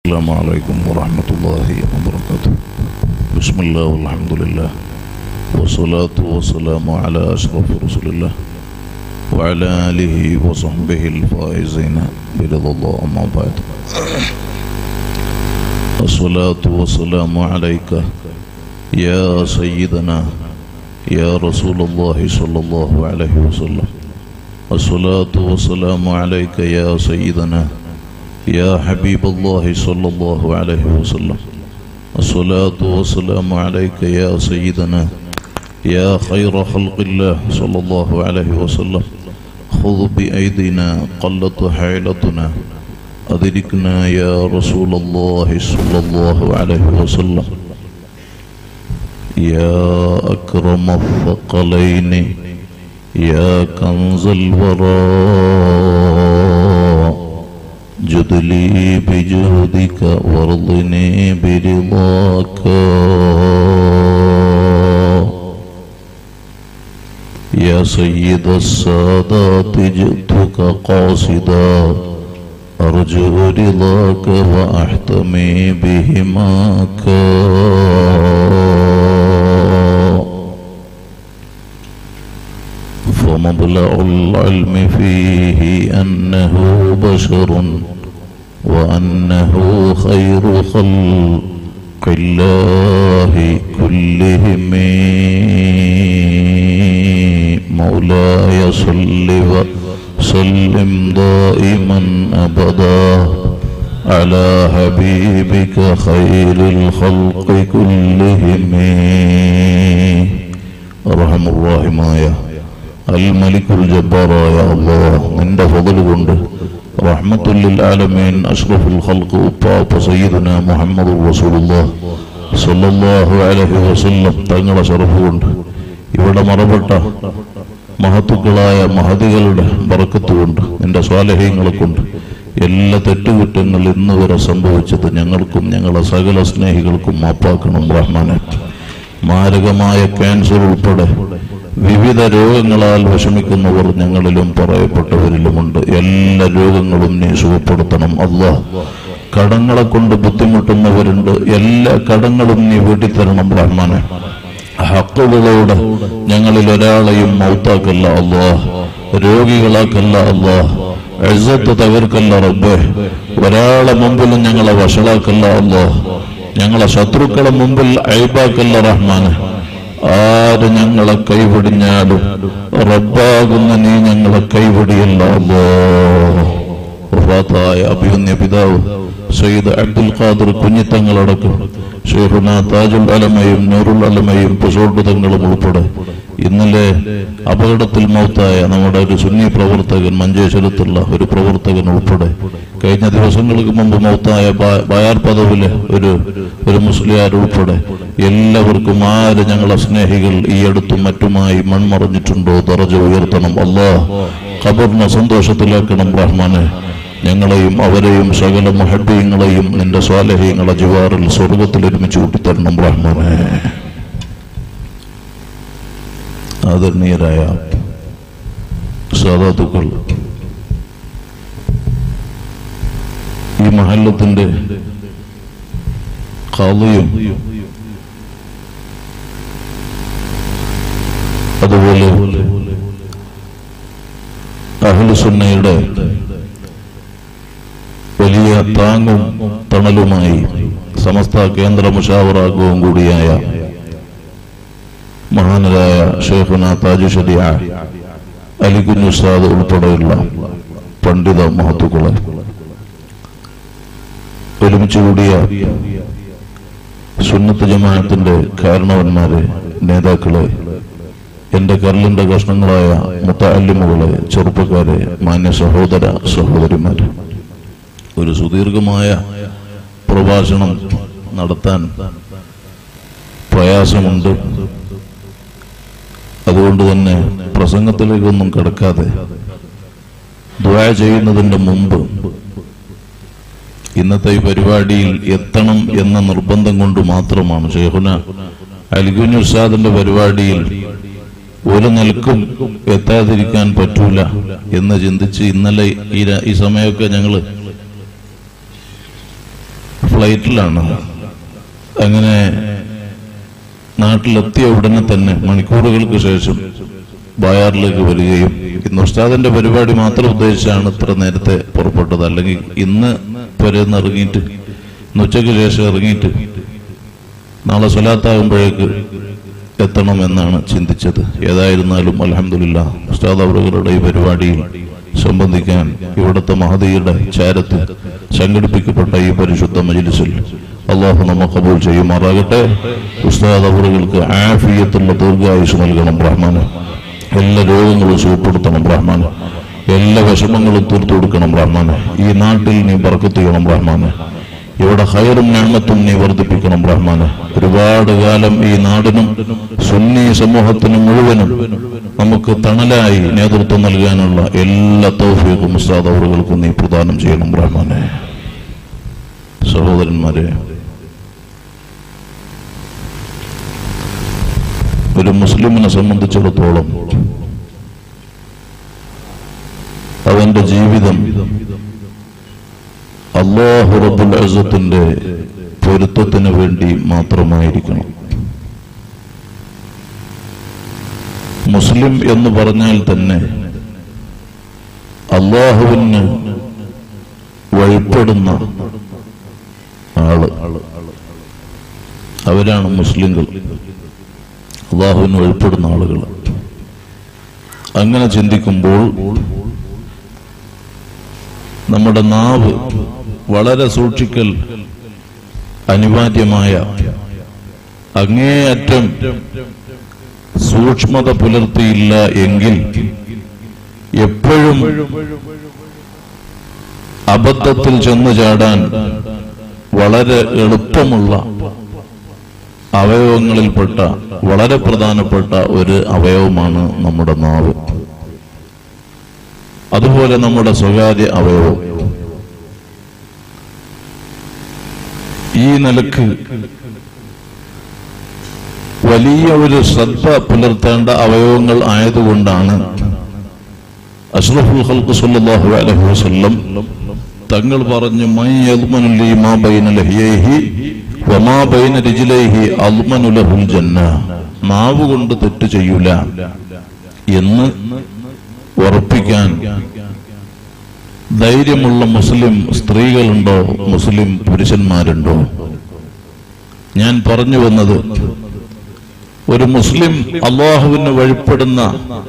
السلام عليكم ورحمة الله وبركاته. بسم الله والحمد لله والصلاة والسلام على أشرف رسول الله وعلى آله وصحبه الفائزين برضا الله. أما بعد، الصلاة والسلام عليك يا سيدنا يا رسول الله صلى الله عليه وسلم. الصلاة والسلام عليك يا سيدنا يا حبيب الله صلى الله عليه وسلم. الصلاة والسلام عليك يا سيدنا يا خير خلق الله صلى الله عليه وسلم. خذ بأيدينا قلت حيلتنا أدركنا يا رسول الله صلى الله عليه وسلم. يا أكرم الثقلين يا كنز الوراء جد لي بجودك وارضني برضاك. يا سيد السادات جئتك قاصدا أرجو رضاك وأحتمي بهماك. فمبلغ العلم فيه أنه بشر وأنه خير خلق الله كلهم. مولاي صل وسلم دائما أبدا على حبيبك خير الخلق كلهم. أرحم الراحمين الملك الجبار يا الله നിന്റെ ഫضل കൊണ്ട് റഹ്മത്തുൽ ലിൽ ആലമീൻ അഷ്റഫുൽ ഖൽഖ് ഉപ്പാപ്പ സയ്യിദുനാ മുഹമ്മദുർ റസൂലുള്ളാഹി സ്വല്ലല്ലാഹു അലൈഹി വസല്ലം തങ്ങളുടെ ശറഫ് കൊണ്ട് ഇവിടെ മറപ്പെട്ട മഹത്തുക്കളായ മഹദികളുടെ ബറക്കത്ത് കൊണ്ട് നിന്റെ സ്വാലിഹീങ്ങളെ കൊണ്ട് എല്ലാ തെറ്റുകുറ്റങ്ങൾ ഇന്ന് വരെ സംഭവിച്ചത് ഞങ്ങൾക്കും ഞങ്ങളുടെ സകല സ്നേഹികൾക്കും മാപ്പാക്കണം റഹ്മാനെ. മാരകമായ ക്യാൻസർ ഉൾപ്പെടെ വിവിധ രോഗങ്ങളാൽ വിഷമിക്കുന്നവർ ഞങ്ങളിലും പറയപ്പെട്ടവരിലുമുണ്ട്. എല്ലാ രോഗങ്ങളും നീ സുഖപ്പെടുത്തണം അല്ലാഹ്. കടങ്ങളെ കൊണ്ട് ബുദ്ധിമുട്ടുന്നവരുണ്ട്, എല്ലാ കടങ്ങളും നീ വീട്ടിത്തരണം റഹ്മാനെ. ഹക്കുകളോട് ഞങ്ങളിൽ ഒരാളെയും മൗത്താക്കല്ല അല്ലാഹ്, രോഗികളാക്കല്ല അല്ലാഹ്, ഇസ്സത്ത് തകർക്കല്ല റബ്ബേ. ഒരാളെ മുമ്പിലും ഞങ്ങളെ വഷളാക്കല്ല അല്ലാഹ്, ഞങ്ങളെ ശത്രുക്കളെ മുമ്പിൽ ഐബാക്കല്ല റഹ്മാനെ. ആര് ഞങ്ങളെ കൈപിടിഞ്ഞാലും റബ്ബാകുന്ന നീ ഞങ്ങളെ കൈപിടിയല്ല അല്ലാഹ്. വഫാത്തായ അഭിമന്യ പിതാവ് സയ്യിദ് അബ്ദുൽ ഖാദിർ കുഞ്ഞിത്തങ്ങളടക്കം ശൈഖുനാ താജുൽ അലമയും നൂറുൽ അലമയും പുസോട്ട് തങ്ങളും ഉൾപ്പെടെ ഇന്നലെ അപകടത്തിൽ മൗത്തായ നമ്മുടെ ഒരു സുന്നി പ്രവർത്തകൻ മഞ്ചേശ്വരത്തുള്ള ഒരു പ്രവർത്തകൻ ഉൾപ്പെടെ കഴിഞ്ഞ ദിവസങ്ങൾക്ക് മുമ്പ് മൗത്തായ ബയാർ പദവിലെ ഒരു മുസ്ലിയാർ ഉൾപ്പെടെ എല്ലാവർക്കും ആര് ഞങ്ങളെ സ്നേഹികൾ ഈ അടുത്തും മറ്റുമായി മൺമറഞ്ഞിട്ടുണ്ടോ ദറജ ഉയർത്തണം അല്ലാഹ്. ഖബറിനെ സന്തോഷത്തിലാക്കണം റഹ്മാനെ. ഞങ്ങളെയും അവരെയും സകല മുഹബ്ബീങ്ങളെയും നിന്റെ സ്വാലിഹീങ്ങളെ ജിവാറിൽ സ്വർഗത്തിൽ ഒരുമിച്ച് കൂട്ടിത്തരണം റഹ്മാനെ. ആദരണീയരായ സാദാത്തുക്കൾ, ഈ മഹല്ലത്തിന്റെ ഖാദിയും അതുപോലെ അഹ്ലു സുന്നയുടെ വലിയ താങ്ങും തണലുമായി സമസ്ത കേന്ദ്ര മുശാവറാംഗവും കൂടിയായ മഹാനരായ ശൈഖുനാ താജു ശരീഅ അലികുഞ്ഞ് ഉസ്താദ് ഉൾപ്പെടെയുള്ള പണ്ഡിത മഹത്തുക്കളെ, ഒരുമിച്ച് കൂടിയ സുന്നത്ത് ജമാഅത്തിന്റെ കാരണവന്മാരെ, നേതാക്കളെ, എന്റെ കരളിന്റെ കഷ്ണങ്ങളായ മുത്തഅല്ലിമുകളെ, ചെറുപ്പക്കാരെ, മാന്യ സഹോദര സഹോദരിമാരെ, ഒരു സുദീർഘമായ പ്രഭാഷണം നടത്താൻ പ്രയാസമുണ്ട്. അതുകൊണ്ട് തന്നെ പ്രസംഗത്തിലേക്കൊന്നും കടക്കാതെ ദുആ ചെയ്യുന്നതിന്റെ മുമ്പ് ഇന്നത്തെ ഈ പരിപാടിയിൽ എത്തണം എന്ന നിർബന്ധം കൊണ്ട് മാത്രമാണ് ശൈഖുനാ അലികുഞ്ഞ് ഉസ്താദിന്റെ പരിപാടിയിൽ ഒരു നിലക്കും എത്താതിരിക്കാൻ പറ്റൂല എന്ന് ചിന്തിച്ച് ഇന്നലെ ഈ സമയമൊക്കെ ഞങ്ങള് ഫ്ലൈറ്റിലാണ്. അങ്ങനെ നാട്ടിലെത്തിയ ഉടനെ തന്നെ മണിക്കൂറുകൾക്ക് ശേഷം ബായാറിലേക്ക് വരികയും ഇന്ന് ഉസ്താദിന്റെ പരിപാടി മാത്രം ഉദ്ദേശിച്ചാണ് ഇത്ര നേരത്തെ പുറപ്പെട്ടത്. അല്ലെങ്കിൽ ഇന്ന് പുരന്ന് ഇറങ്ങിയിട്ട് ഇന്ന് ഉച്ചയ്ക്ക് ശേഷം ഇറങ്ങിയിട്ട് നാളെ സ്വലാത്താകുമ്പോഴേക്ക് എത്തണമെന്നാണ് ചിന്തിച്ചത്. ഏതായിരുന്നാലും അൽഹംദുലില്ലാഹ് ഉസ്താദ് അവരുടെ ഈ പരിപാടിയിൽ സംബന്ധിക്കാൻ ഇവിടുത്തെ മഹദിയുടെ ചാരത്ത് സംഘടിപ്പിക്കപ്പെട്ട ഈ പരിശുദ്ധ മജ്ലിസിൽ അള്ളാഹു നമ്മെ ഖബൂൽ ചെയ്യുമാറാകട്ടെ. ഉസ്താദ് അവർക്ക് ആഫിയത്തുള്ള ദീർഘായുസ് നൽകണം റഹ്മാനെ. എല്ലാ രോഗങ്ങളും സുഖപ്പെടുത്തണം റഹ്മാനെ. എല്ലാ വിഷമങ്ങളും തീർത്തു കൊടുക്കണം റഹ്മാനെ. ഈ നാട്ടിൽ നീ ബർക്കത്ത് ചെയ്യണം റഹ്മാനെ. ഇവിടെ ഖൈറും നിഅമത്തും നീ വർദ്ധിപ്പിക്കണം റഹ്മാനെ. ഒരുപാട് കാലം ഈ നാടിനും സുന്നി സമൂഹത്തിനും മുഴുവനും നമുക്ക് തണലായി നേതൃത്വം നൽകാനുള്ള എല്ലാ തൗഫീഖും ഉസ്താദ് അവറുകൾക്കും നീ പ്രദാനം ചെയ്യണം റഹ്മാനെ. സഹോദരന്മാരെ, ഒരു മുസ്ലിമിനെ സംബന്ധിച്ചിടത്തോളം അവന്റെ ജീവിതം അല്ലാഹു റബ്ബുൽ ഇസ്സത്തിന്റെ പൊരുത്തത്തിന് വേണ്ടി മാത്രമായിരിക്കണം. മുസ്ലിം എന്ന് പറഞ്ഞാൽ തന്നെ അല്ലാഹുവിന് വഴിപ്പെടുന്ന ആള്, അവരാണ് മുസ്ലിങ്ങൾ. അല്ലാഹുവിന് വഴിപ്പെടുന്ന ആളുകൾ. അങ്ങനെ ചിന്തിക്കുമ്പോൾ നമ്മുടെ നാവ് വളരെ സൂക്ഷിക്കൽ അനിവാര്യമായ, അങ്ങേയറ്റം സൂക്ഷ്മത പുലർത്തിയില്ല എങ്കിൽ എപ്പോഴും അബദ്ധത്തിൽ ചെന്നു ചാടാൻ വളരെ എളുപ്പമുള്ള അവയവങ്ങളിൽപ്പെട്ട വളരെ പ്രധാനപ്പെട്ട ഒരു അവയവമാണ് നമ്മുടെ നാവ്. അതുപോലെ നമ്മുടെ സ്വകാര്യ അവയവം. ഈ നിലക്ക് വലിയ ഒരു ശ്രദ്ധ പുലർത്തേണ്ട അവയവങ്ങൾ ആയതുകൊണ്ടാണ് അഷ്റഫുൽ ഖൽഖ് സ്വല്ലല്ലാഹു അലൈഹി വസല്ലം തങ്ങൾ പറഞ്ഞു, മൻ യദ്മനു ലി മാ ബൈന ലഹിയൈഹി വമാ ബൈന റിജ്ലൈഹി അദ്മനു ലഹുൽ ജന്ന. നാവ് കൊണ്ട് തെറ്റ് ചെയ്യൂല എന്ന് ഉറപ്പിക്കാൻ ധൈര്യമുള്ള മുസ്ലിം സ്ത്രീകളുണ്ടോ, മുസ്ലിം പുരുഷന്മാരുണ്ടോ? ഞാൻ പറഞ്ഞു വന്നത്, ഒരു മുസ്ലിം അല്ലാഹുവിന് വഴിപ്പെടുന്ന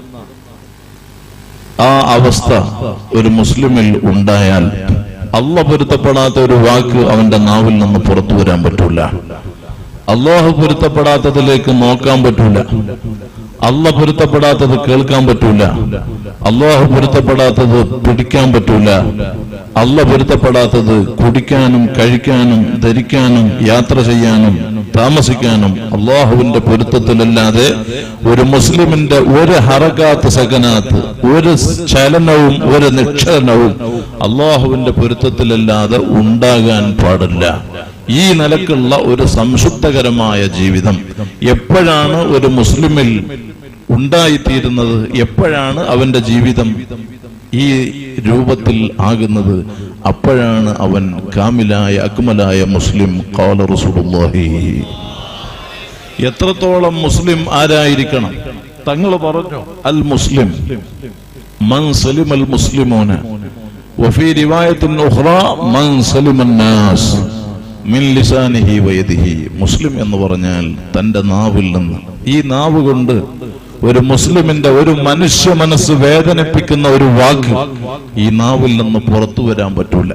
ആ അവസ്ഥ ഒരു മുസ്ലിമിൽ ഉണ്ടായാൽ അല്ലാഹു പൊരുത്തപ്പെടാത്ത ഒരു വാക്ക് അവന്റെ നാവിൽ നിന്ന് പുറത്തു വരാൻ പറ്റൂല. അല്ലാഹു പൊരുത്തപ്പെടാത്തതിലേക്ക് നോക്കാൻ പറ്റൂല. അല്ലാഹു പൊരുത്തപ്പെടാത്തത് കേൾക്കാൻ പറ്റൂല. അല്ലാഹു പൊരുത്തപ്പെടാത്തത് പിടിക്കാൻ പറ്റൂല. അല്ലാഹു പൊരുത്തപ്പെടാത്തത് കുടിക്കാനും കഴിക്കാനും ധരിക്കാനും യാത്ര ചെയ്യാനും താമസിക്കാനും അല്ലാഹുവിന്റെ പൊരുത്തത്തിലല്ലാതെ ഒരു മുസ്ലിമിന്റെ ഒരു ഹറകാത്ത് സകനാത്ത്, ഒരു ചലനവും ഒരു നിക്ഷേപവും അല്ലാഹുവിന്റെ പൊരുത്തത്തിലല്ലാതെ ഉണ്ടാകാൻ പാടില്ല. ഈ നിലക്കുള്ള ഒരു സംശുദ്ധകരമായ ജീവിതം എപ്പോഴാണ് ഒരു മുസ്ലിമിൽ ഉണ്ടായിത്തീരുന്നത്, എപ്പോഴാണ് അവന്റെ ജീവിതം ഈ രൂപത്തിൽ ആകുന്നത്, അപ്പോഴാണ് അവൻ കാമിലായ അക്മലായ മുസ്ലിം. ഖാല റസൂലുള്ളാഹി. എത്രത്തോളം മുസ്ലിം ആരായിരിക്കണം? തങ്ങൾ പറഞ്ഞു, അൽ മുസ്ലിം മൻ സലിമൽ മുസ്ലിമൂന വഫീ റിവായത്തിൻ ഉഖ്റാ മൻ സലിമൻ നാസ് മിൻ ലിസാനിഹി വയദിഹി. മുസ്ലിം എന്ന് പറഞ്ഞാൽ തന്റെ നാവിൽ നിന്ന്, ഈ നാവ് കൊണ്ട് ഒരു മുസ്ലിമിന്റെ ഒരു മനുഷ്യ മനസ്സ് വേദനിപ്പിക്കുന്ന ഒരു വാക്ക് ഈ നാവിൽ നിന്ന് പുറത്തു വരാൻ പറ്റൂല.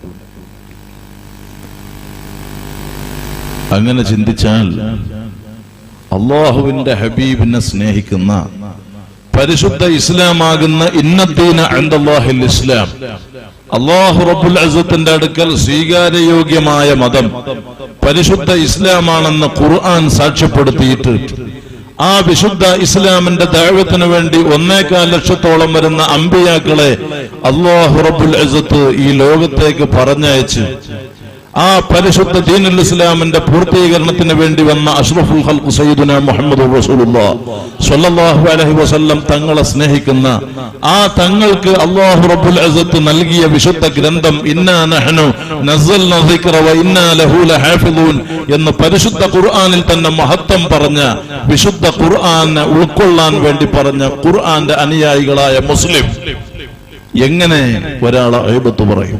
അങ്ങനെ ചിന്തിച്ചാൽ അല്ലാഹുവിന്റെ ഹബീബിനെ സ്നേഹിക്കുന്ന പരിശുദ്ധ ഇസ്ലാമാകുന്ന ഇന്നദ്ദീന ഇൻദല്ലാഹിൽ ഇസ്ലാം, അല്ലാഹു റബ്ബുൽ ഇസ്സത്തിന്റെ അടുക്കൽ സ്വീകാര്യയോഗ്യമായ മതം പരിശുദ്ധ ഇസ്ലാമാണെന്ന് ഖുർആൻ സാക്ഷ്യപ്പെടുത്തിയിട്ട് ആ വിശുദ്ധ ഇസ്ലാമിന്റെ ദഅവത്തിന് വേണ്ടി 1.25 ലക്ഷത്തോളം വരുന്ന അമ്പിയാക്കളെ അല്ലാഹു റബ്ബുൽ ഇസ്സത്ത് ഈ ലോകത്തേക്ക് പറഞ്ഞയച്ച് ആ പരിശുദ്ധ ദീനുൽ ഇസ്ലാമിന്റെ പൂർത്തീകരണത്തിന് വേണ്ടി വന്ന അഷ്റഫുൽ ഖൽഖ് സയ്യിദുനാ മുഹമ്മദുർ റസൂലുള്ളാഹി സ്വല്ലല്ലാഹു അലൈഹി വസല്ലം തങ്ങളെ സ്നേഹിക്കുന്ന ആ തങ്ങൾക്ക് അല്ലാഹു റബ്ബുൽ ഇസ്സത്ത് നൽകിയ വിശുദ്ധ ഗ്രന്ഥം ഇന്നാ നഹ്നു നസ്സൽനാ ദിക്റ വ ഇന്നാ ലഹു ലഹാഫിളൂൻ എന്ന് പരിശുദ്ധ ഖുർആനിൽ തന്നെ മഹത്വം പറഞ്ഞ വിശുദ്ധ ഖുർആനെ ഉൾക്കൊള്ളാൻ വേണ്ടി പറഞ്ഞ ഖുർആന്റെ അനുയായികളായ മുസ്ലിം എങ്ങനെ ഒരാളെ ഗൈബത്ത് പറയും?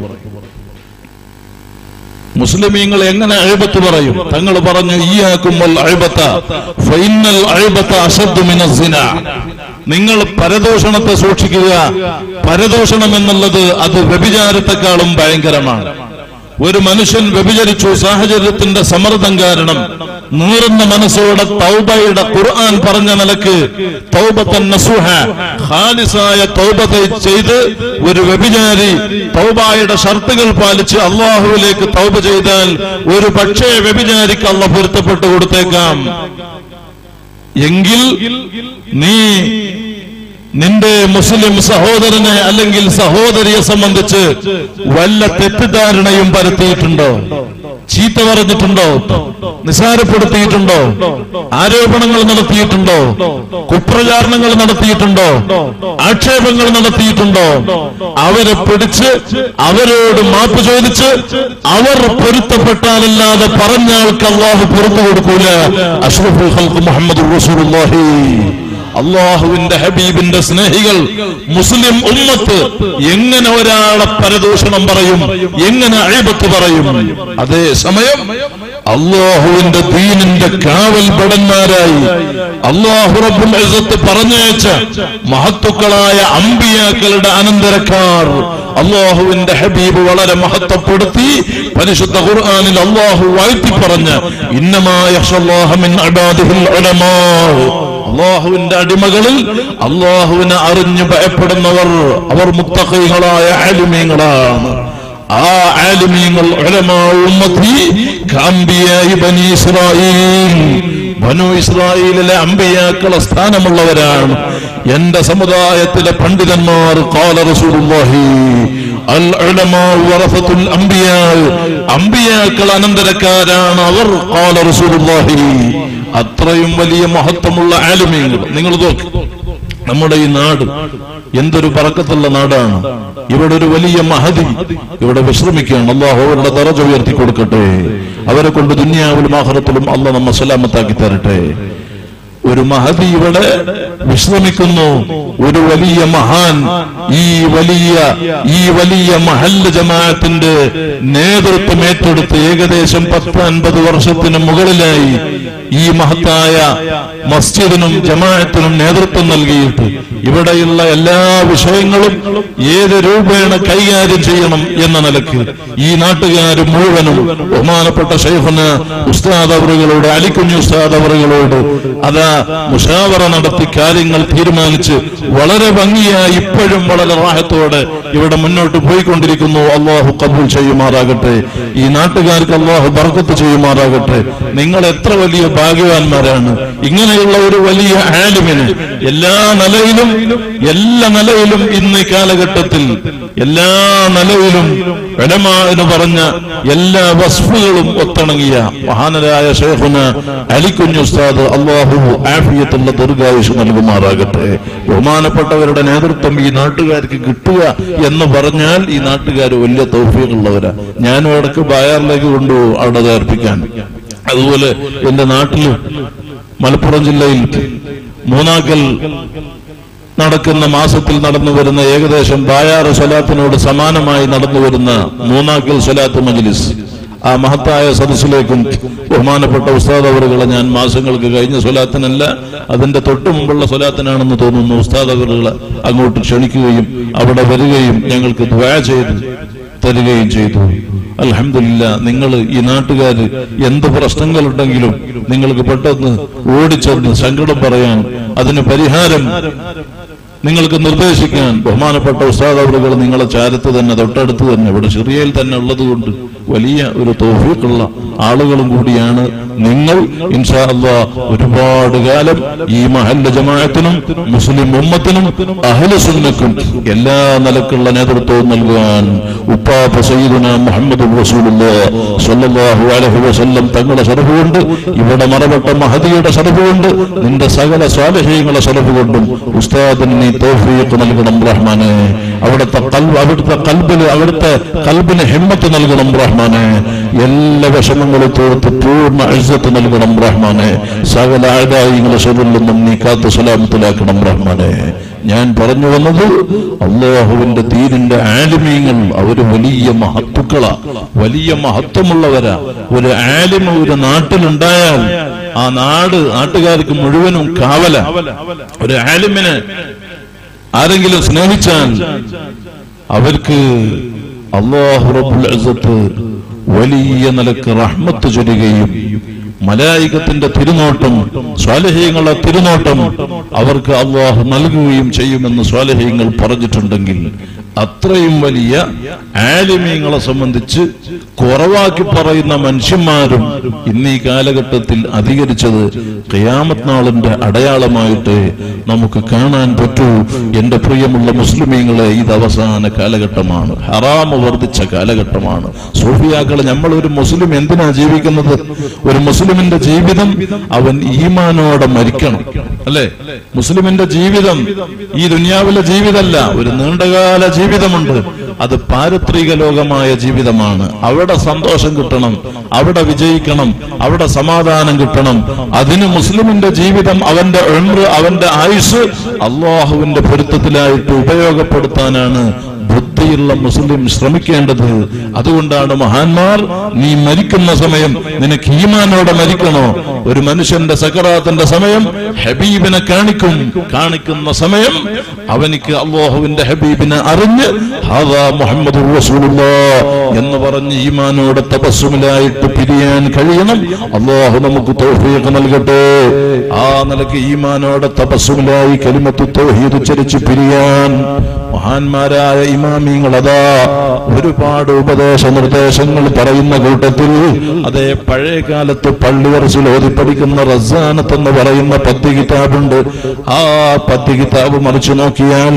മുസ്ലിമീങ്ങൾ എങ്ങനെ ഗൈബത്ത് പറയും? തങ്ങൾ പറഞ്ഞു ഇയ്യാകും വൽ ഗൈബത ഫഇന്നൽ ഗൈബത അശദ്ദു മിനസ് സിനാ. നിങ്ങൾ പരദൂഷണത്തെ സൂക്ഷിക്കുക. പരദൂഷണം എന്നുള്ളത് അത് വ്യഭിചാരത്തെക്കാളും ഭയങ്കരമാണ്. ഒരു മനുഷ്യൻ വ്യഭിചരിച്ചു, സാഹചര്യത്തിന്റെ സമ്മർദ്ദം കാരണം നൂറുന്ന മനസ്സോടെ തൗബയുടെ ഖുർആൻ പറഞ്ഞ നിലക്ക് തൗബത്തൻ നസുഹ ഖാലിസായ തൗബ ചെയ്ത് ഒരു വ്യഭിചാരി തൗബയുടെ ഷർത്തുകൾ പാലിച്ച് അല്ലാഹുവിലേക്ക് തൗബ ചെയ്താൽ ഒരു പക്ഷേ വ്യഭിചാരിക്ക് അല്ലാഹു പൊരുത്തപ്പെട്ടു കൊടുത്തേക്കാം. എങ്കിൽ നീ നിന്റെ മുസ്ലിം സഹോദരനെ അല്ലെങ്കിൽ സഹോദരിയെ സംബന്ധിച്ച് വല്ല തെറ്റിദ്ധാരണയും പരത്തിയിട്ടുണ്ടോ? ചീത്ത പറഞ്ഞിട്ടുണ്ടോ? നിസാരപ്പെടുത്തിയിട്ടുണ്ടോ? ആരോപണങ്ങൾ നടത്തിയിട്ടുണ്ടോ? കുപ്രചാരണങ്ങൾ നടത്തിയിട്ടുണ്ടോ? ആക്ഷേപങ്ങൾ നടത്തിയിട്ടുണ്ടോ? അവരെ പിടിച്ച് അവരോട് മാപ്പ് ചോദിച്ച് അവർ പൊരുത്തപ്പെട്ടാലല്ലാതെ പറഞ്ഞ ആൾക്ക് അല്ലാഹു പുറത്തു കൊടുക്കൂല. അഷ്റഫുൽ ഖൽഖ് മുഹമ്മദുർ റസൂലുള്ളാഹി അല്ലാഹുവിന്റെ ഹബീബിന്റെ സ്നേഹികൾ മുസ്ലിം ഉമ്മത്ത് എങ്ങനെ ഒരാളെ പരദൂഷണം പറയും? എങ്ങനെ ഗൈബത്ത് പറയും? അതേ സമയം അല്ലാഹുവിന്റെ ദീനിന്റെ കാവൽ ഭടന്മാരായി അല്ലാഹു റബ്ബുൽ ഇസ്സത്ത് പറഞ്ഞയച്ച മഹത്തുക്കളായ അമ്പിയാക്കളുടെ അനന്തരക്കാർ അല്ലാഹുവിന്റെ ഹബീബ് വളരെ മഹത്വപ്പെടുത്തി പരിശുദ്ധ ഖുർആനിൽ അല്ലാഹു വാഴ്ത്തി പറഞ്ഞ ഇന്നമാ യഖ്ഷല്ലാഹ മിൻ ഇബാദിഹിൽ ഉലമാ. അല്ലാഹുവിന്റെ അടിമകളിൽ അല്ലാഹുവിനെ അറിഞ്ഞു ഭയപ്പെടുന്നവർ അവർ മുത്തഖീകളായ ആലിമീങ്ങളാണ്. ആ ആലിമീങ്ങൾ ഉലമാ ഉമ്മത്തി കഅംബിയാഇ ബനി ഇസ്രായീൽ, ബനു ഇസ്രായേലിലെ അമ്പിയാക്കളെ സ്ഥാനമുള്ളവരാണ്. എന്റെ സമുദായത്തിലെ പണ്ഡിതന്മാർ ഖാല റസൂലുള്ളാഹി അൽ ഉലമാ വറസത്തുൽ അംബിയാ, അമ്പിയാക്കൾ അനന്തരക്കാരാണ് അവർ. ഖാല റസൂലുള്ളാഹി അത്രയും വലിയ മഹത്വമുള്ള ആലിമീങ്ങൾ. നിങ്ങൾ നോക്ക്, നമ്മുടെ ഈ നാട് എന്തൊരു ബറക്കത്തുള്ള നാടാണ്. ഇവിടെ ഒരു വലിയ മഹദി ഇവിടെ വിശ്രമിക്കുകയാണ്. അല്ലാഹു അവരുടെ ദറജ ഉയർത്തി കൊടുക്കട്ടെ. അവരെ കൊണ്ട് ദുനിയാവിലും ആഖിറത്തിലും അല്ലാഹു നമ്മെ സലാമത്താക്കി തരട്ടെ. ഒരു മഹദി ഇവിടെ വിശ്രമിക്കുന്നു. ഒരു വലിയ മഹാൻ ഈ വലിയ മഹല്ല് ജമാഅത്തിന്റെ നേതൃത്വം ഏറ്റെടുത്ത് ഏകദേശം 10-50 വർഷത്തിന് മുകളിലായി ഈ മഹത്തായ മസ്ജിദിനും ജമാഅത്തിനും നേതൃത്വം നൽകിയിട്ട് ഇവിടെയുള്ള എല്ലാ വിഷയങ്ങളും ഏത് രൂപേണ കൈകാര്യം ചെയ്യണം എന്ന നിലക്ക് ഈ നാട്ടുകാർ മുഴുവനും ബഹുമാനപ്പെട്ട ശൈഖുന ഉസ്താദ് അവറുകളോട്, അലിക്കുഞ്ഞി ഉസ്താദ് അവറുകളോട് അതാ മുശാവറ നടത്തി കാര്യങ്ങൾ തീരുമാനിച്ച് വളരെ ഭംഗിയായി ഇപ്പോഴും വളരെ റാഹത്തോടെ ഇവിടെ മുന്നോട്ട് പോയിക്കൊണ്ടിരിക്കുന്നു. അല്ലാഹു ഖബൂൽ ചെയ്യുമാറാകട്ടെ. ഈ നാട്ടുകാർക്ക് അല്ലാഹു ബർക്കത്ത് ചെയ്യുമാറാകട്ടെ. നിങ്ങൾ എത്ര വലിയ ഭാഗ്യവാന്മാരാണ്. ഇങ്ങനെയുള്ള ഒരു വലിയ ആലിമിന് എല്ലാ നിലയിലും ഇന്ന് ഈ കാലഘട്ടത്തിൽ എല്ലാ നിലയിലും ഉലമാ എന്ന് പറഞ്ഞ എല്ലാ വസ്ഫുകളും ഒത്തിണങ്ങിയ മഹാനരായ ശൈഖുന അലിക്കുഞ്ഞി ഉസ്താദ് അല്ലാഹു ആഫിയത്തുള്ള ദീർഘായുസ് നൽകുമാറാകട്ടെ. ബഹുമാനപ്പെട്ടവരുടെ നേതൃത്വം ഈ നാട്ടുകാർക്ക് കിട്ടുക എന്ന് പറഞ്ഞാൽ ഈ നാട്ടുകാർ വലിയ തൗഫീഖുള്ളവരാ. ഞാനും ഇടയ്ക്ക് ബായാറിലേക്ക് കൊണ്ടുപോകും അവിടെ അർപ്പിക്കാൻ. അതുപോലെ എന്റെ നാട്ടിൽ മലപ്പുറം ജില്ലയിൽ മൂന്നാക്കൽ നടക്കുന്ന മാസത്തിൽ നടന്നു വരുന്ന ഏകദേശം ബായാറ് സ്വലാത്തിനോട് സമാനമായി നടന്നു വരുന്ന മൂന്നാക്കൽ സ്വലാത്ത് മജ്ലിസ്, ആ മഹത്തായ സദസ്സിലേക്കും ബഹുമാനപ്പെട്ട ഉസ്താദ് അവറുകളെ ഞാൻ മാസങ്ങൾക്ക് കഴിഞ്ഞ സ്വലാത്തിനല്ല അതിന്റെ തൊട്ടു മുമ്പുള്ള സ്വലാത്തിനാണെന്ന് തോന്നുന്നു ഉസ്താദ് അവറുകളെ അങ്ങോട്ട് ക്ഷണിക്കുകയും അവിടെ വരികയും ഞങ്ങൾക്ക് ദുആ ചെയ്ത് തരികയും ചെയ്തു. അൽഹംദുലില്ലാ. നിങ്ങൾ ഈ നാട്ടുകാര് എന്ത് പ്രശ്നങ്ങളുണ്ടെങ്കിലും നിങ്ങൾക്ക് പെട്ടെന്ന് ഓടിച്ചെന്ന് സങ്കടം പറയാൻ, അതിന് പരിഹാരം നിങ്ങൾക്ക് നിർദ്ദേശിക്കാൻ ബഹുമാനപ്പെട്ട ഉസ്താദ് അവറുകൾ നിങ്ങളെ ചാരത്ത് തന്നെ തൊട്ടടുത്ത് തന്നെ ഇവിടെ സിറിയയിൽ തന്നെ ഉള്ളത് കൊണ്ട് വലിയ ഒരു തൗഫീഖുള്ള ആളുകളും കൂടിയാണ് നിങ്ങൾ. ഇൻഷാ അല്ലാഹ് ഒരുപാട് കാലം ഈ മഹല്ല ജമാഅത്തിനും മുസ്ലിം ഉമ്മത്തിനും അഹ്ലു സുന്നക്കും എല്ലാ നിലക്കുള്ള നേതൃത്വവും നൽകുവാൻ ഉപ്പാപ്പ സയ്യിദുനാ മുഹമ്മദ് റസൂലുള്ളാഹി സ്വല്ലല്ലാഹു അലൈഹി വസല്ലം തങ്ങളുടെ ശറഫ് കൊണ്ട്, ഇവിടെ മറപ്പെട്ട മഹദിയുടെ ശറഫ് കൊണ്ട്, നിന്റെ സകല സ്വാലിഹീങ്ങളുടെ ശറഫ് കൊണ്ടും ഉസ്താദിന് നീ തൗഫീഖ് നൽകണം റഹ്മാനെ. അവിടുത്തെ ഖൽബിന് ഹിമ്മത്ത് നൽകണം റഹ്മാനെ. എല്ലാ വിഷമങ്ങളും തീർത്ത് പൂർണ്ണ ഇസ്സത്ത് നൽകണം റഹ്മാനെ. സകല ആദായികളെ ശരിൽ നിന്നും നീ കാത്തു സലാമത്തിലാക്കണം റഹ്മാനെ. ഞാൻ പറഞ്ഞു വന്നത്, അല്ലാഹുവിന്റെ ദീനിന്റെ ആലിമീങ്ങൾ അവര് വലിയ മഹത്തുക്കളാ, വലിയ മഹത്വമുള്ളവരാ. ഒരു ആലിമ ഒരു നാട്ടിലുണ്ടായാൽ ആ നാട്ടുകാർക്ക് മുഴുവനും കാവല. ഒരു ആലിമിനെ ആരെങ്കിലും സ്നേഹിച്ചാൽ അവർക്ക് അല്ലാഹു റബ്ബുൽ ഇസ്സത്ത് വലിയ നിലക്ക് റഹ്മത്ത് ചൊരിയുകയും മലായികത്തിന്റെ തിരുനോട്ടം, സ്വാലിഹീങ്ങളുടെ തിരുനോട്ടം അവർക്ക് അല്ലാഹു നൽകുകയും ചെയ്യുമെന്ന് സ്വാലിഹീങ്ങൾ പറഞ്ഞിട്ടുണ്ടെങ്കിൽ, അത്രയും വലിയ ആലിമീങ്ങളെ സംബന്ധിച്ച് കുറവാക്കി പറയുന്ന മനുഷ്യന്മാരും ഇന്ന് ഈ കാലഘട്ടത്തിൽ അധികരിച്ചത് ഖിയാമത്ത് നാളിന്റെ അടയാളമായിട്ട് നമുക്ക് കാണാൻ പറ്റൂ. എന്റെ പ്രിയമുള്ള മുസ്ലിമീങ്ങളെ, ഇത് അവസാന കാലഘട്ടമാണ്, ഹറാമ് വർദ്ധിച്ച കാലഘട്ടമാണ്. സൂഫിയാക്കളെ, നമ്മൾ ഒരു മുസ്ലിം എന്തിനാ ജീവിക്കുന്നത്? ഒരു മുസ്ലിമിന്റെ ജീവിതം അവൻ ഈമാനോടെ മരിക്കണം, അല്ലെ? മുസ്ലിമിന്റെ ജീവിതം ഈ ദുനിയാവിലെ ജീവിതമല്ല, ഒരു നീണ്ടകാല ജീവിതമുണ്ട്. അത് പാരത്രിക ലോകമായ ജീവിതമാണ്. അവിടെ സന്തോഷം കിട്ടണം, അവിടെ വിജയിക്കണം, അവിടെ സമാധാനം കിട്ടണം. അതിന് മുസ്ലിമിന്റെ ജീവിതം, അവന്റെ ഉംറ്, അവന്റെ ആയുസ് അല്ലാഹുവിന്റെ പൊരുത്തത്തിലായിട്ട് ഉപയോഗപ്പെടുത്താനാണ് ബുദ്ധിയുള്ള മുസ്ലിം ശ്രമിക്കേണ്ടത്. അതുകൊണ്ടാണ് മഹാന്മാർ, നീ മരിക്കുന്ന സമയം നിനക്ക് ഈമാനോടെ മരിക്കണോ? ഒരു മനുഷ്യന്റെ സക്കറാത്തിന്റെ സമയം ഹബീബിനെ കാണിക്കുന്ന സമയം അവനിക്ക് അല്ലാഹുവിന്റെ ഹബീബിനെ അറിഞ്ഞ് ഹാദാ മുഹമ്മദുർ റസൂലുള്ളാഹ് എന്ന് പറഞ്ഞ് ഈമാനോടെ തപസ്സുമിലായിട്ട് പിരിയാൻ കഴിയണം. അല്ലാഹു നമുക്ക് തൗഫീഖ് നൽകട്ടെ. ആ നിലയ്ക്ക് ഈമാനോടെ തപസ്സുമിലായി കലിമത്തു തൗഹീദ് ഉച്ചരിച്ച് പിരിയാൻ മഹാന്മാരായ ഇമാമിങ്ങൾ അതാ ഒരുപാട് ഉപദേശ നിർദ്ദേശങ്ങൾ പറയുന്ന കൂട്ടത്തിൽ അതേ പഴയ കാലത്ത് പള്ളിവറസിൽ ഓതി പഠിക്കുന്ന റസാനത്ത് എന്ന് പറയുന്ന 10 കിതാബുണ്ട്. ആ 10 കിതാബ് മറിച്ചു നോക്കിയാൽ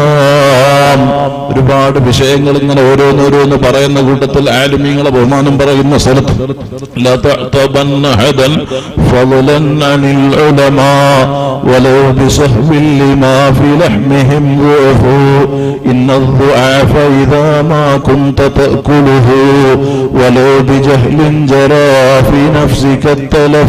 കാണാം ഒരുപാട് വിഷയങ്ങൾ ഇങ്ങനെ ഓരോന്നോരോന്ന് പറയുന്ന കൂട്ടത്തിൽ ആലിമീങ്ങളെ ബഹുമാനം പറയുന്ന സ്ഥലത്ത് إن الضعاف إذا ما كنت تأكله ولو بجهل جرى في نفسك التلف.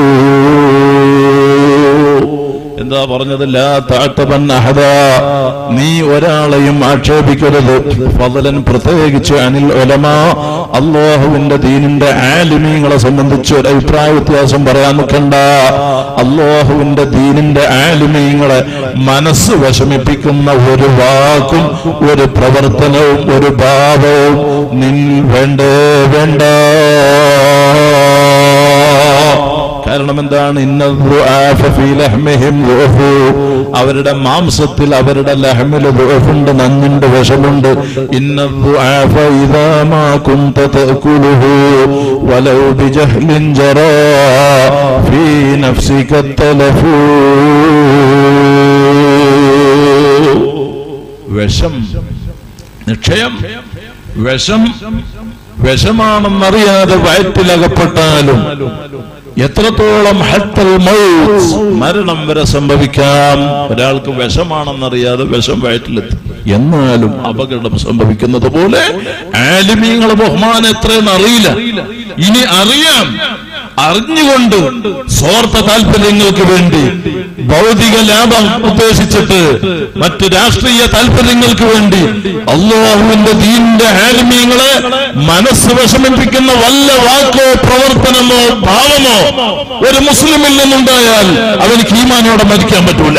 എന്താ പറഞ്ഞത്? ലാ തഅതബൻ അഹദാ, നീ ഒരാളെയും ആക്ഷേപിക്കരുത്. ഫളൻ, പ്രത്യേകിച്ച് അനിൽ ഉലമാ, അല്ലാഹുവിന്റെ ദീനിന്റെ ആലിമീങ്ങളെ സംബന്ധിച്ച് ഒരു അഭിപ്രായ വ്യത്യാസം പറയാൻ നിൽക്കണ്ട. അല്ലാഹുവിന്റെ ദീനിന്റെ ആലിമീങ്ങളെ മനസ്സ് വിഷമിപ്പിക്കുന്ന ഒരു വാക്കും ഒരു പ്രവർത്തനവും ഒരു ഭാവവും വേണ്ട. കാരണം എന്താണ്? അവരുടെ മാംസത്തിൽ, അവരുടെ ലഹമിൽ ദുഅഫുണ്ട്, നഞ്ഞുണ്ട്, വിഷമുണ്ട്. വിഷം, നിക്ഷയം, വിഷമാണെന്നറിയാതെ വയറ്റിലകപ്പെട്ടാലും എത്രത്തോളം മരണം വരെ സംഭവിക്കാം. ഒരാൾക്ക് വിഷമാണെന്നറിയാതെ വിഷം വയറ്റിലെത്തും, എന്നാലും അപകടം സംഭവിക്കുന്നത് പോലെ ആലിമീങ്ങളെ ബഹുമാനം എത്രയെന്ന് അറിയില്ല. ഇനി അറിയാം. അറിഞ്ഞുകൊണ്ട് സ്വാർത്ഥ താല്പര്യങ്ങൾക്ക് വേണ്ടി, ഭൗതിക ലാഭം ഉദ്ദേശിച്ചിട്ട്, മറ്റ് രാഷ്ട്രീയ താല്പര്യങ്ങൾക്ക് വേണ്ടി അല്ലാഹുവിന്റെ ദീനിന്റെ ആലിമീങ്ങളെ മനസ്സ് വിഷമിപ്പിക്കുന്ന വല്ല വാക്കോ പ്രവർത്തനമോ ഭാവമോ ഒരു മുസ്ലിമിൽ നിന്നുണ്ടായാൽ അവനിക്ക് ഈമാനോടെ മരിക്കാൻ പറ്റൂല.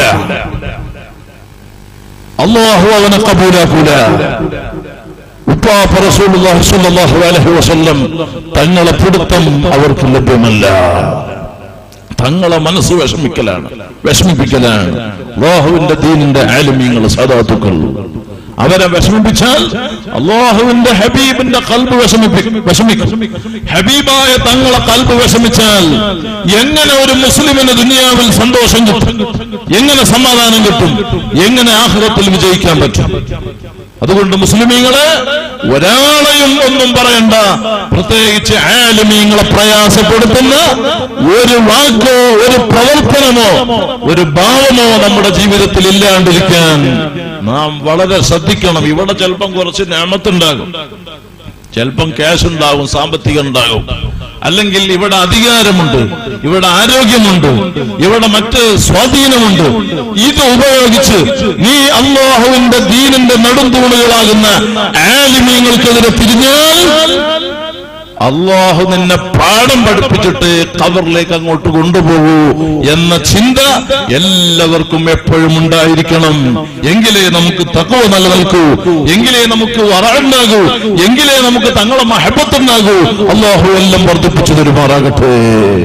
അല്ലാഹു അവനെ കബൂലാക്കൂല. ഉപ്പാപ്പ റസൂലുള്ളാഹി സ്വല്ലല്ലാഹു അലൈഹി വസല്ലം തങ്ങളെ പിടുത്തം അവർക്ക് ലഭ്യമല്ല. തങ്ങളെ മനസ്സ് വിഷമിപ്പിക്കലാണ്. അല്ലാഹുവിന്റെ ദീനിന്റെ ആലിമീങ്ങൾ, സദാത്തുക്കൾ അവരെ വിഷമിപ്പിച്ചാൽ അല്ലാഹുവിന്റെ ഹബീബിന്റെ ഖൽബ് വിഷമിക്കും. ഹബീബായ തങ്ങളെ ഖൽബ് വിഷമിച്ചാൽ എങ്ങനെ ഒരു മുസ്ലിമിന് ദുനിയാവിൽ സന്തോഷം കിട്ടും, എങ്ങനെ സമാധാനം കിട്ടും, എങ്ങനെ ആഖിറത്തിൽ വിജയിക്കാൻ പറ്റും? അതുകൊണ്ട് മുസ്ലിമീങ്ങളെ ഒരാളെയും ഒന്നും പറയണ്ട, പ്രത്യേകിച്ച് ആലിമീങ്ങളെ പ്രയാസപ്പെടുത്തുന്ന ഒരു വാക്കോ ഒരു പ്രവർത്തനമോ ഒരു ഭാവമോ നമ്മുടെ ജീവിതത്തിൽ ഇല്ലാണ്ടിരിക്കാൻ നാം വളരെ ശ്രദ്ധിക്കണം. ഇവിടെ ചിലപ്പം കുറച്ച് നിഅമത്തുണ്ടാകും, ചിലപ്പം ക്യാഷ് ഉണ്ടാകും, സാമ്പത്തികം ഉണ്ടാകും, അല്ലെങ്കിൽ ഇവിടെ അധികാരമുണ്ട്, ഇവിടെ ആരോഗ്യമുണ്ട്, ഇവിടെ മറ്റ് സ്വാധീനമുണ്ട്. ഇത് ഉപയോഗിച്ച് നീ അല്ലാഹുവിന്റെ ദീനിന്റെ നെടുംതൂണുകളാകുന്ന ആലിമീങ്ങൾക്കെതിരെ തിരിഞ്ഞാൽ അല്ലാഹു നിന്നെ പാഠം പഠിപ്പിച്ചിട്ട് ഖബറിലേക്ക് അങ്ങോട്ട് കൊണ്ടുപോകൂ എന്ന ചിന്ത എല്ലാവർക്കും എപ്പോഴും ഉണ്ടായിരിക്കണം. എങ്കിലേ നമുക്ക് തഖ്വ നിലനിൽക്കൂ, എങ്കിലേ നമുക്ക് വറഉണ്ടാകൂ, എങ്കിലേ നമുക്ക് തങ്ങളെ മഹബത്തുണ്ടാകൂ. അല്ലാഹു എല്ലാം വർദ്ധിപ്പിച്ചു തരുമാറാകട്ടെ.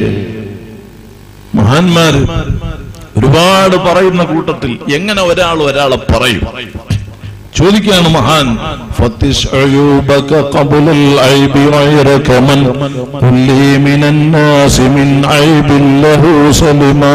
മഹാന്മാര് ഒരുപാട് പറയുന്ന കൂട്ടത്തിൽ എങ്ങനെ ഒരാളെ പറയും? ചോദിക്കുകയാണ് മഹാൻ, ഫത്തിശ് അയൂബക ഖബലൽ ഐബി ഗൈറക മൻ കുല്ലി മിനൻ നാസി മിൻ ഐബിൻ ലഹു സലിമാ.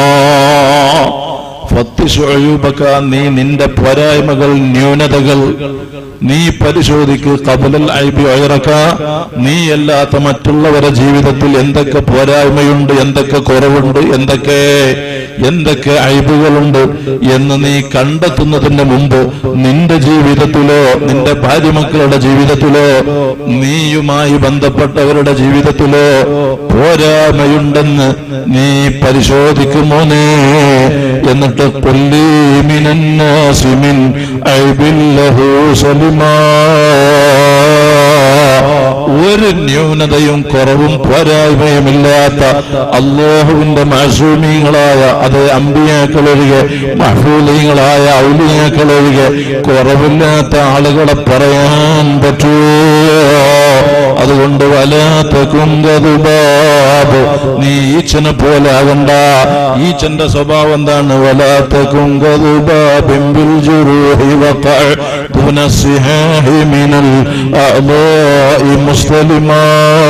ഫത്തിശ് അയൂബക, നീ നിന്റെ പോരായ്മകൾ ന്യൂനതകൾ നീ പരിശോധിക്ക്. ഖബലൽ ഐബി ഗൈറക, നീ അല്ലാത്ത മറ്റുള്ളവരുടെ ജീവിതത്തിൽ എന്തൊക്കെ പോരായ്മയുണ്ട്, എന്തൊക്കെ കുറവുണ്ട്, എന്തൊക്കെ ഐബുകളുണ്ട് എന്ന് നീ കണ്ടെത്തുന്നതിന് മുമ്പ് നിന്റെ ജീവിതത്തിലോ നിന്റെ ഭാര്യ മക്കളുടെ ജീവിതത്തിലോ നീയുമായി ബന്ധപ്പെട്ടവരുടെ ജീവിതത്തിലോ പോരായ്മയുണ്ടെന്ന് നീ പരിശോധിക്കുമോനെ. എന്നിട്ട് കുല്ലി മിനൻ നാസി മിൻ ഐബിൻ ലഹു സലിമാ, ഒരു ന്യൂനതയും കുറവും പോരായ്മയുമില്ലാത്ത അല്ലാഹുവിന്റെ മഅസൂമീങ്ങളായ, അത് അമ്പിയാക്കളൊഴികെ മഹ്ഫൂലീങ്ങളായ ഔലിയാക്കളൊഴികെ കുറവില്ലാത്ത ആളുകളെ പറയാൻ പറ്റുമോ? അതുകൊണ്ട് വലാതകും ഗദുബാബ്, നീ ഈച്ചനെ പോലെ ആകണ്ട. ഈച്ചന്റെ സ്വഭാവം എന്താണ്? വലാതകും ഗദുബാബിൻ ബിൽ ജുറൂഹി വഖഅ ദുന സിഹാഹി മിനൽ അഅ്ദാഇ മുസ്ലിമാ.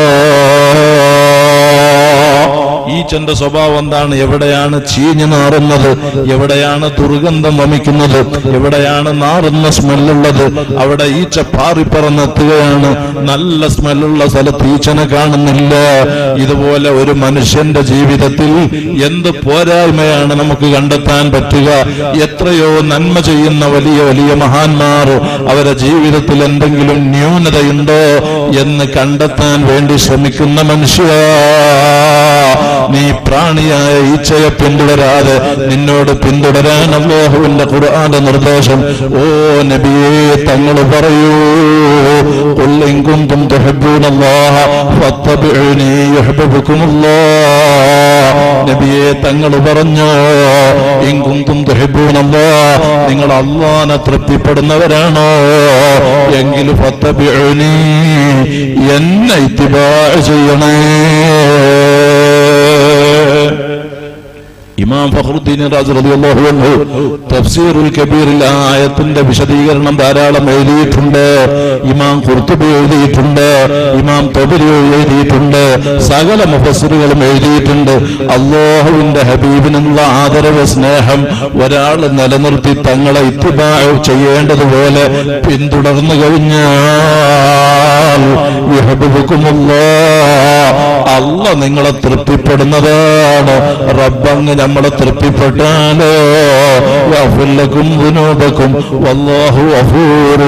ഈച്ചന്റെ സ്വഭാവം എന്താണ്? എവിടെയാണ് ചീഞ്ഞു നാറുന്നത്, എവിടെയാണ് ദുർഗന്ധം വമിക്കുന്നത്, എവിടെയാണ് നാറുന്ന സ്മെല്ലുള്ളത്, അവിടെ ഈച്ച പാറിപ്പറന്നെത്തുകയാണ്. നല്ല സ്മെല്ലുള്ള സ്ഥലത്ത് ഈച്ചനെ കാണുന്നില്ല. ഇതുപോലെ ഒരു മനുഷ്യന്റെ ജീവിതത്തിൽ എന്ത് പോരായ്മയാണ് നമുക്ക് കണ്ടെത്താൻ പറ്റുക? എത്രയോ നന്മ ചെയ്യുന്ന വലിയ വലിയ മഹാന്മാർ അവരുടെ ജീവിതത്തിൽ എന്തെങ്കിലും ന്യൂനതയുണ്ടോ എന്ന് കണ്ടെത്താൻ വേണ്ടി ശ്രമിക്കുന്ന മനുഷ്യ, നീ പ്രാണിയായ ഈച്ചയെ പിന്തുടരാതെ നിന്നോട് പിന്തുടരാൻ അല്ലാഹുവിന്റെ ഖുർആന്റെ നിർദ്ദേശം. ഓ നബിയേ, തങ്ങൾ പറയൂ, ഖുൽ ഇൻ കുൻതും തുഹിബ്ബൂനല്ലാഹ ഫത്തബിഉനി യുഹിബ്ബുകുമുല്ലാഹ്. നബിയേ, തങ്ങൾ പറഞ്ഞു, ഇൻ കുൻതും തുഹിബ്ബൂനല്ലാഹ, നിങ്ങൾ അല്ലാഹനെ തൃപ്തിപ്പെടുന്നവരാണോ എങ്കിൽ ഫത്തബിഉനി, എന്നെ ഇത്തിബാ ചെയ്യണേ. ഇമാം ഫഖ്റുദ്ദീൻ റാസി റളിയല്ലാഹു അൻഹു തഫ്സീറുൽ കബീറിൽ ആ ആയത്തിന്റെ വിശദീകരണം ധാരാളം എഴുതിയിട്ടുണ്ട്. ഇമാം ഖുർത്തുബി എഴുതിയിട്ടുണ്ട്, ഇമാം തബരി എഴുതിയിട്ടുണ്ട്, സകല മുഫസ്സിറുകളും എഴുതിയിട്ടുണ്ട്. അല്ലാഹുവിന്റെ ഹബീബിനുള്ള ആദരവ് സ്നേഹം ഒരാൾ നിലനിർത്തി തങ്ങളെ ഇത്തിബാ ചെയ്യേണ്ടതുപോലെ പിന്തുടർന്നു കഴിഞ്ഞാൽ യുഹിബ്ബുകുമുല്ലാഹ്, അല്ലാഹ് നിങ്ങളെ തൃപ്തിപ്പെടുന്നതാണ്. റബ്ബങ്ങ് നമ്മളെ തൃപ്തിപ്പെട്ടാലോ യഗ്ഫിർ ലക്കും ദുനൂബക്കും വല്ലാഹു ഗഫൂറുർ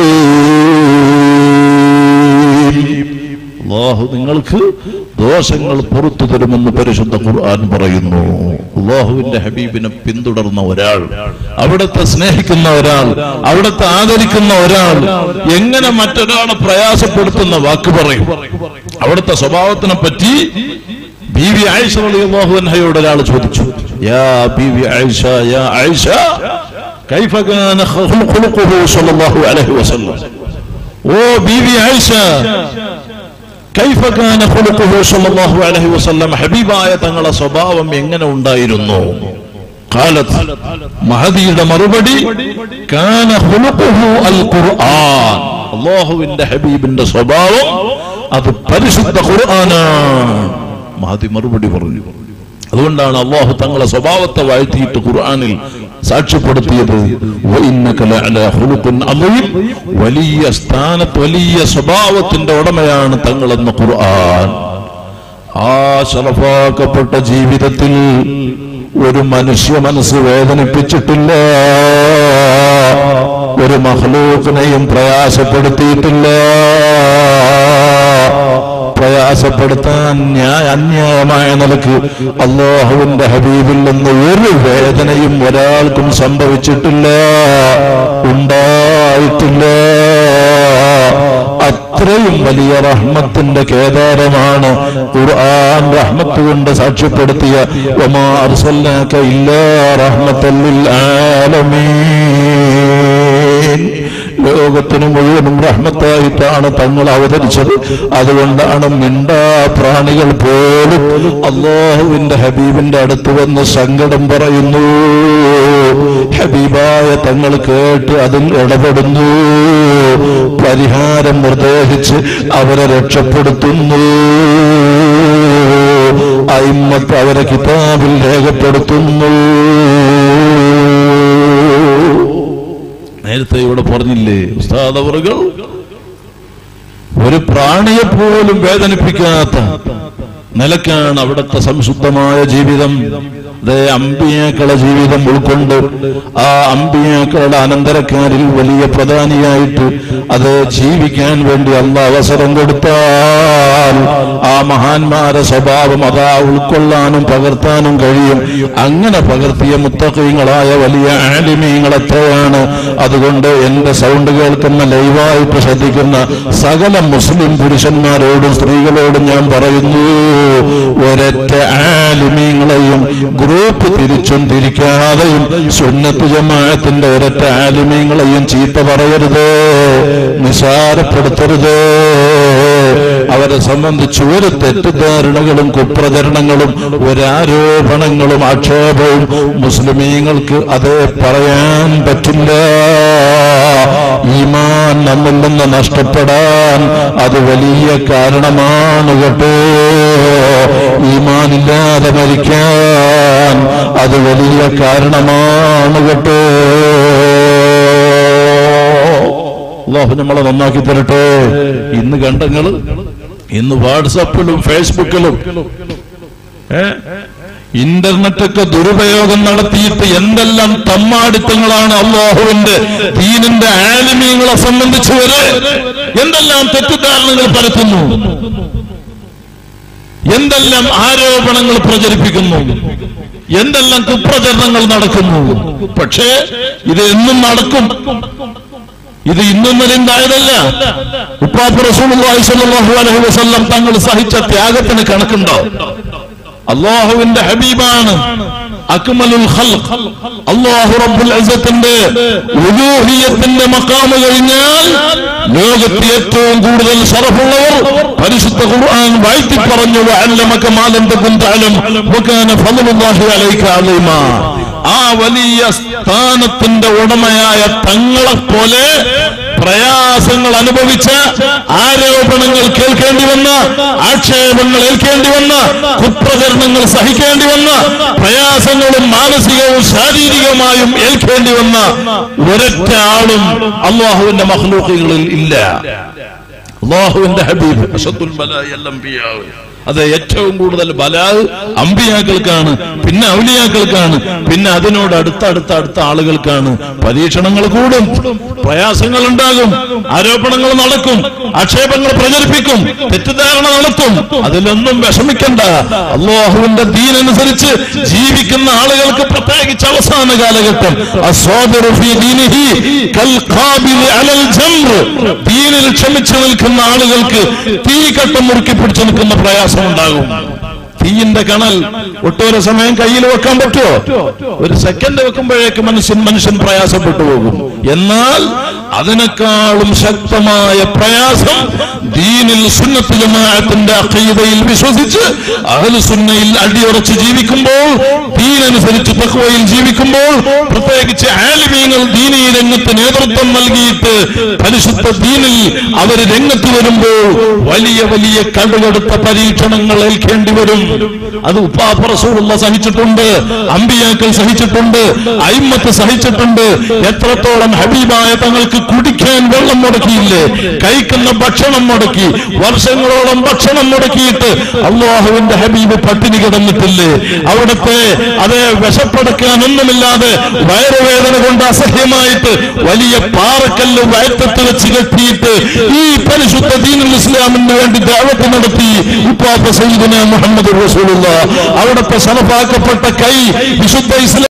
റഹീം. അല്ലാഹു നിങ്ങൾക്ക് ദോഷങ്ങൾ പുറത്തു തരുമെന്ന് പരിശുദ്ധ ഖുർആൻ പറയുന്നു. അല്ലാഹുവിന്റെ ഹബീബിനെ പിന്തുടർന്ന ഒരാൾ, അവിടുത്തെ സ്നേഹിക്കുന്ന ഒരാൾ, അവിടുത്തെ ആദരിക്കുന്ന ഒരാൾ എങ്ങനെ മറ്റൊരാളെ പ്രയാസപ്പെടുത്തുന്ന വാക്ക് പറയും? അവിടുത്തെ സ്വഭാവത്തിനെ പറ്റി ബീവി ആയിഷ റളിയല്ലാഹു അൻഹയോട് ഒരാൾ ചോദിച്ചു, യാ ബീവി ആയിഷ, യാ ആയിഷ, കൈഫ കാന ഖുലുഖുഹു സ്വല്ലല്ലാഹു അലൈഹി വസല്ലം. ഓ ബീവി ആയിഷ, കൈഫ കാന ഖുലുഖുഹു സ്വല്ലല്ലാഹു അലൈഹി വസല്ലം, ഹബീബായ തങ്ങളുടെ സ്വഭാവം എങ്ങനെ ഉണ്ടായിരുന്നു? മഹദിയുടെ മറുപടി കാന ഖുലുഖുഹു അൽ ഖുർആൻ, അല്ലാഹുവിന്റെ ഹബീബിന്റെ സ്വഭാവം അത് പരിശുദ്ധ ഖുർആനാണ്. മഹദി മറുപടി പറഞ്ഞു. അതുകൊണ്ടാണ് അല്ലാഹു തങ്ങളുടെ സ്വഭാവത്തെ വാഴ്ത്തിയിട്ട് ഖുർആനിൽ സാക്ഷ്യപ്പെടുത്തിയത്. വഇന്നക ലഅലാ ഖുലുഖിൻ അദീം, വലിയ സ്ഥാനത്ത് വലിയ സ്വഭാവത്തിന്റെ ഉടമയാണ് തങ്ങളെന്ന ഖുർആൻ. ആ ശറഫാക്കപ്പെട്ട ജീവിതത്തിൽ ഒരു മനുഷ്യ മനസ്സ് വേദനിപ്പിച്ചിട്ടില്ല, ഒരു മഖ്ലൂഖിനെയും പ്രയാസപ്പെടുത്തിയിട്ടില്ല. പ്രയാസപ്പെടുത്താൻ അന്യായമായ നിലക്ക് അല്ലാഹുവിന്റെ ഹബീബിൽ നിന്ന് ഒരു വേദനയും ഒരാൾക്കും സംഭവിച്ചിട്ടില്ല, ഉണ്ടായിട്ടില്ല. അത്രയും വലിയ റഹ്മത്തിന്റെ കേദാരമാണ് ഖുർആൻ റഹ്മത്ത് കൊണ്ട് സാക്ഷ്യപ്പെടുത്തിയ വമാ അർസൽനാക ഇല്ലാ റഹ്മത്തൽ ലിൽ ആലമീൻ. ലോകത്തിന് മുഴുവനും റഹ്മത്തായിട്ടാണ് തങ്ങൾ അവതരിച്ചത്. അതുകൊണ്ടാണ് മിണ്ടാ പ്രാണികൾ പോലും അല്ലാഹുവിന്റെ ഹബീബിന്റെ അടുത്ത് വന്ന് സങ്കടം പറയുന്നു. ഹബീബായ തങ്ങൾ കേട്ട് അതിൽ ഇടപെടുന്നു, പരിഹാരം നിർദ്ദേശിച്ച് അവരെ രക്ഷപ്പെടുത്തുന്നു. അയിമ്മത്ത് അവരെ കിതാബിൽ രേഖപ്പെടുത്തുന്നു. നേരത്തെ ഇവിടെ പറഞ്ഞില്ലേ ഉസ്താദ് അവറുകൾ, ഒരു പ്രാണിയെ പോലും വേദനിപ്പിക്കാത്ത നിലക്കാണ് അവിടുത്തെ സംശുദ്ധമായ ജീവിതം. അതേ അമ്പിയാക്കളുടെ ജീവിതം ഉൾക്കൊണ്ട് ആ അമ്പിയാക്കളുടെ അനന്തരക്കാരിൽ വലിയ പ്രധാനിയായിട്ട് അത് ജീവിക്കാൻ വേണ്ടി അല്ലാഹു അവസരം കൊടുത്താൽ ആ മഹാന്മാരെ സ്വഭാവം അതാ ഉൾക്കൊള്ളാനും പകർത്താനും കഴിയും. അങ്ങനെ പകർത്തിയ മുത്തഖീങ്ങളായ വലിയ ആലിമീങ്ങൾ എത്രയാണ്. അതുകൊണ്ട് എന്റെ സൗണ്ട് കേൾക്കുന്ന ലൈവായിട്ട് ശ്രദ്ധിക്കുന്ന സകല മുസ്ലിം പുരുഷന്മാരോടും സ്ത്രീകളോടും ഞാൻ പറയുന്നു, ഒരൊറ്റ ആലിമീങ്ങളെയും ഗ്രൂപ്പ് തിരിച്ചും തിരിക്കാതെയും സുന്നത്ത് ജമാഅത്തിന്റെ ഒരൊറ്റ ആലിമീങ്ങളെയും ചീത്ത പറയരുത്, നിസാരപ്പെടുത്തരുത്. അവരെ സംബന്ധിച്ച് ഒരു തെറ്റിദ്ധാരണകളും കുപ്രചരണങ്ങളും ഒരാരോപണങ്ങളും ആക്ഷേപവും മുസ്ലിമീങ്ങൾക്ക് അത് പറയാൻ പറ്റില്ല. ഈമാൻ നമ്മിൽ നിന്ന് നഷ്ടപ്പെടാൻ അത് വലിയ കാരണമാണ് കേട്ടോ. ഈമാനില്ലാതെ മരിക്കാൻ അത് വലിയ കാരണമാണ് കേട്ടോ. അല്ലാഹു നമ്മളെ നന്നാക്കി തരട്ടെ. ഇന്ന് കണ്ടങ്ങള് ഇന്ന് വാട്സാപ്പിലും ഫേസ്ബുക്കിലും ഇന്റർനെറ്റൊക്കെ ദുരുപയോഗം നടത്തിയിട്ട് എന്തെല്ലാം തമ്മാടിത്തങ്ങളാണ് അല്ലാഹുവിന്റെ ദീനിന്റെ ആലിമീങ്ങളെ സംബന്ധിച്ച് വരെ എന്തെല്ലാം തെറ്റിദ്ധാരണകൾ പരത്തുന്നു, എന്തെല്ലാം ആരോപണങ്ങൾ പ്രചരിപ്പിക്കുന്നു, എന്തെല്ലാം കുപ്രചരണങ്ങൾ നടക്കുന്നു. പക്ഷേ ഇത് എന്നും നടക്കും. ഇത് ഇന്നും ഉണ്ടായതല്ല. ഉപ്പാപ്പ റസൂലുള്ളാഹി സ്വല്ലല്ലാഹു അലൈഹി വസല്ലം തങ്ങൾ സഹിച്ച ത്യാഗത്തിന് കണക്കുണ്ടോ? അല്ലാഹുവിന്റെ ഹബീബാണ് അക്മലുൽ ഖൽഖ്. അല്ലാഹു റബ്ബുൽ ഇസ്സത്തിന്റെ ഉലൂഹിയത്തിന്റെ മഖാം കഴിഞ്ഞാൽ ലോകത്തെ ഏറ്റവും കൂടുതൽ ശറഫുള്ളവർ പരിശുദ്ധ ഖുർആൻ വാഴ്ത്തി പറഞ്ഞു, വഅല്ലമക മാ ലം തകുൻ തഅലം വകാന ഫളലുല്ലാഹി അലൈക അലീമാ. ആ വലിയ സ്ഥാനത്തിന്റെ ഉടമയായ തങ്ങളെ പോലെ പ്രയാസങ്ങൾ അനുഭവിച്ച, ആരോപണങ്ങൾ കേൾക്കേണ്ടി വന്ന, ആക്ഷേപങ്ങൾ ഏൽക്കേണ്ടി വന്ന, കുപ്രചരണങ്ങൾ സഹിക്കേണ്ടി വന്ന, പ്രയാസങ്ങളും മാനസികവും ശാരീരികമായും ഏൽക്കേണ്ടി വന്ന ഒരൊറ്റ ആളും അല്ലാഹുവിന്റെ മഖ്ലൂഖുകളിൽ ഇല്ല. അല്ലാഹുവിന്റെ ഹബീബ് അശദ്ദുൽ ബലാഇൽ അംബിയാ. അത് ഏറ്റവും കൂടുതൽ ബലാഗ് അമ്പിയാക്കൾക്കാണ്, പിന്നെ ഔലിയാക്കൾക്കാണ്, പിന്നെ അതിനോട് അടുത്ത ആളുകൾക്കാണ്. പരീക്ഷണങ്ങൾ കൂടും, പ്രയാസങ്ങൾ ഉണ്ടാകും, ആരോപണങ്ങൾ നടക്കും, ആക്ഷേപങ്ങൾ പ്രചരിപ്പിക്കും, തെറ്റിദ്ധാരണ നടത്തും. അതിലൊന്നും വിഷമിക്കണ്ട. അല്ലാഹുവിന്റെ ദീനനുസരിച്ച് ജീവിക്കുന്ന ആളുകൾക്ക് പ്രത്യേകിച്ച് അവസാന കാലഘട്ടം ദീനിൽ ക്ഷമിച്ചു നിൽക്കുന്ന ആളുകൾക്ക് തീകട്ടം മുറുക്കി പിടിച്ചു നിൽക്കുന്ന പ്രയാസം ഉണ്ടാകും. തീയിന്റെ കണൽ ഒട്ടേറെ സമയം കയ്യിൽ വെക്കാൻ പറ്റുമോ? ഒരു സെക്കൻഡ് വെക്കുമ്പോഴേക്ക് മനുഷ്യൻ പ്രയാസപ്പെട്ടു പോകും. എന്നാൽ അതിനേക്കാളും ശക്തമായ പ്രയാസം ദീനിൽ സുന്നത്ത് ജമാഅത്തിന്റെ അഖീദയിൽ വിശ്വസിച്ച് അഹ്ലു സുന്നയിൽ അടിയുറച്ച് ജീവിക്കുമ്പോൾ, ദീനനുസരിച്ച് തഖ്വയിൽ ജീവിക്കുമ്പോൾ, പ്രത്യേകിച്ച് ആലിമീങ്ങൾ ദീനീ രംഗത്ത് നേതൃത്വം നൽകിയിട്ട് പരിശുദ്ധ ദീനിൽ അവർ രംഗത്ത് വരുമ്പോൾ വലിയ വലിയ കടുകടുത്ത പരീക്ഷണങ്ങൾ ഏൽക്കേണ്ടി വരും. അത് ഉപ്പാപ്പ റസൂലുള്ളാഹി സഹിച്ചിട്ടുണ്ട്, അമ്പിയാക്കൾ സഹിച്ചിട്ടുണ്ട്, അയിമ്മത്ത് സഹിച്ചിട്ടുണ്ട്. എത്രത്തോളം ഹബീബായ തങ്ങൾക്ക് കുടിക്കാൻ വെള്ളം മുടക്കിയില്ലേ, കഴിക്കുന്ന ഭക്ഷണം മുടക്കി, വർഷങ്ങളോളം ഭക്ഷണം മുടക്കിയിട്ട് അല്ലാഹുവിന്റെ ഹബീബ് പട്ടിണി കിടന്നിട്ടില്ലേ? അവിടുത്തെ അതേ വിശപ്പടക്കാനൊന്നുമില്ലാതെ വയറുവേദന കൊണ്ട് അസഹ്യമായിട്ട് വലിയ പാറക്കല്ല് വയറ്റത്ത് വെച്ച് കെട്ടിയിട്ട് ഈ പരിശുദ്ധ ദീനുൽ ഇസ്ലാമിന് വേണ്ടി ദഅവത്ത് നടത്തി ഉപ്പാപ്പ സയ്യിദുനാ മുഹമ്മദ് റസൂലുള്ളാഹി. അവിടുത്തെ സലഫാക്കപ്പെട്ട കൈ വിശുദ്ധ ഇസ്ലാം